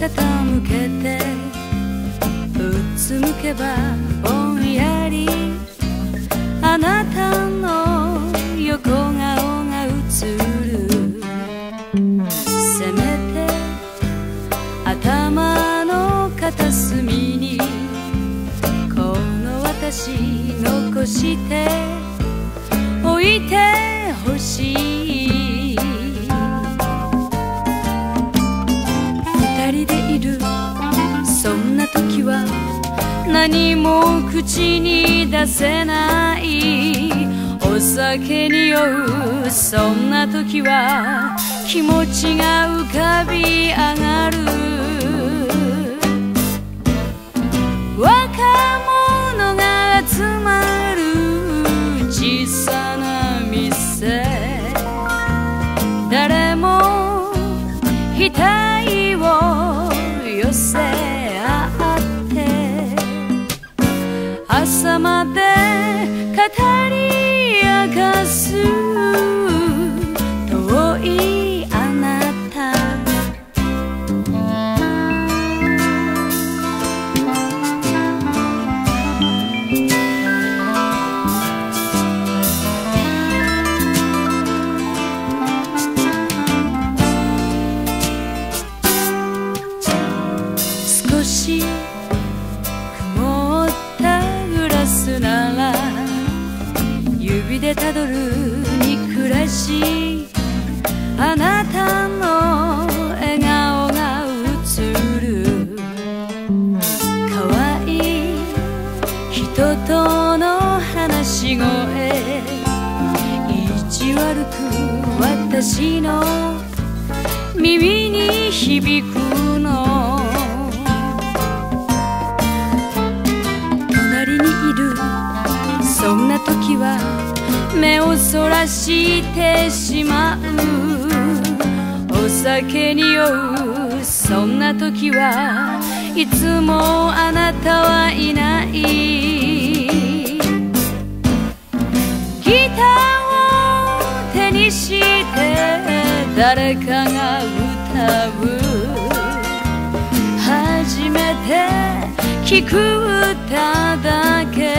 傾けてうつむけばぼんやりあなたの横顔が映る。せめて頭の片隅にこの私残しておいてほしい。二人でいるそんな時は何も口に出せない。お酒に酔うそんな時は気持ちが浮かび上がる。若者が集まる小さな店、誰も額を寄せ合って朝まで語り明かす。遠いあなた、少し曇ったグラスなら指でたどる憎らしいあなたの笑顔が映る。可愛い人との話し声、意地悪く私の耳に響くの。隣にいるそんな時は目をそらしてしまう。お酒に酔うそんな時はいつもあなたはいない。ギターを手にして誰かが歌う。初めて聞く歌だけ